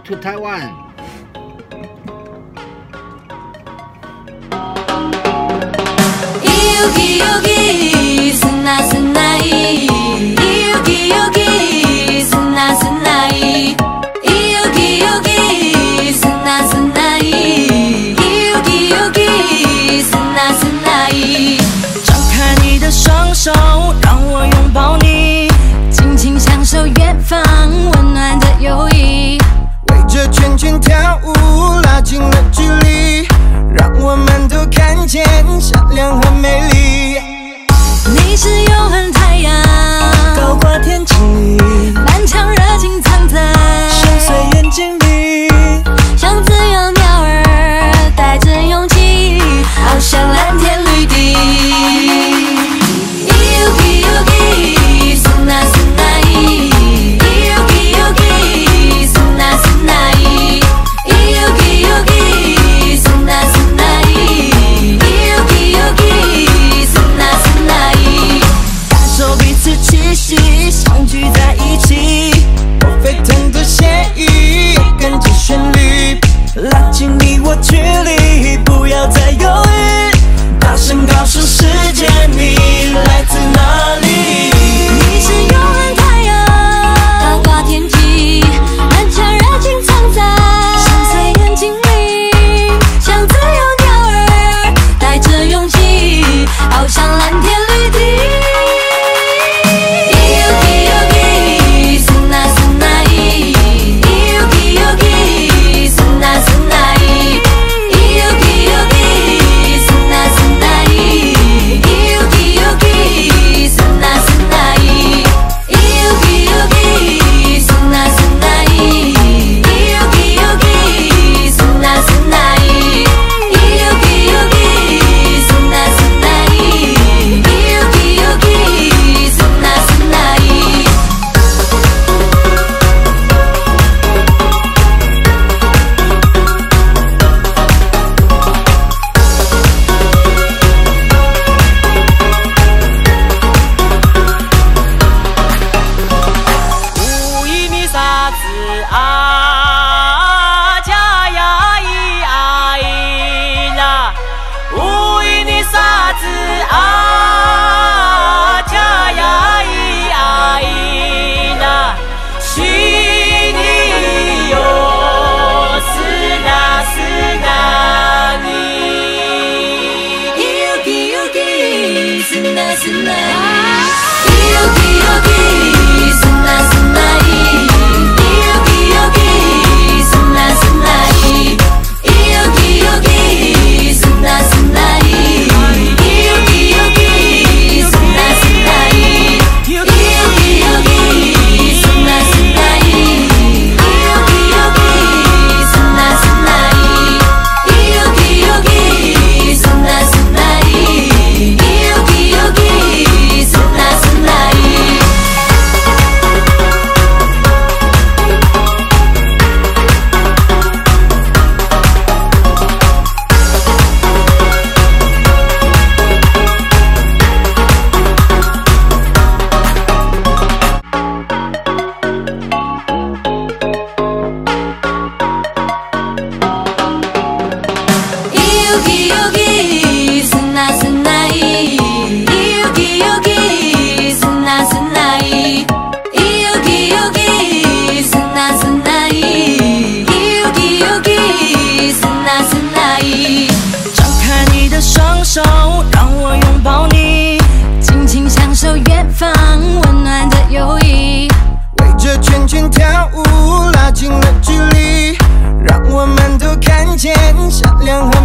to Taiwan. Yugi yugi, suna sunai. Yugi yugi, suna sunai. Yugi yugi, suna sunai. Yugi yugi, suna sunai.张开你的双手，让我拥抱你，尽情享受远方温暖的友谊。 围着圈圈跳舞，拉近了距离，让我们都看见善良和美丽。 你是永恒太阳， 高挂天际里， 满腔热情藏在深邃眼睛里， 像自由鸟儿，带着勇气，翱翔蓝天绿地。Yugi yugi, suna sunai. Yugi yugi, suna sunai. Yugi yugi, suna sunai. Yugi yugi, suna sunai. 感受彼此气息，相聚在一起，我沸腾的血液跟着旋律，拉近你我距离，不要再犹豫，大声告诉世界你来自哪里。 你是永恒太阳，高挂天际，满腔热情藏在深邃眼睛里，像自由鸟儿，带着勇气，翱翔蓝天绿地。Yugi yugi, suna sunai. Yugi yugi, suna sunai. Yugi yugi, suna sunai. Yugi yugi, suna sunai. Yugi yugi, suna sunai. Yugi yugi, suna sunai. Yugi yugi, suna sunai. Yugi yugi, suna sunai. 无意你啥子啊？家呀咿啊咿啦，无意你啥子啊？家呀咿啊咿啦，心里有是那你。 Yugi yugi, suna sunai. Yugi yugi, suna sunai. Yugi yugi, suna sunai. Yugi yugi, suna sunai. Yugi yugi, suna sunai. Yugi yugi, suna sunai. Yugi yugi, suna sunai. Yugi yugi, suna sunai. Yugi yugi, suna sunai. Yugi yugi, suna sunai. Yugi yugi, suna sunai. Yugi yugi, suna sunai. Yugi yugi, suna sunai. 张开你的双手，让我拥抱你，尽情享受远方温暖的友谊。 围着圈圈跳舞，拉近了距离，让我们都看见善良和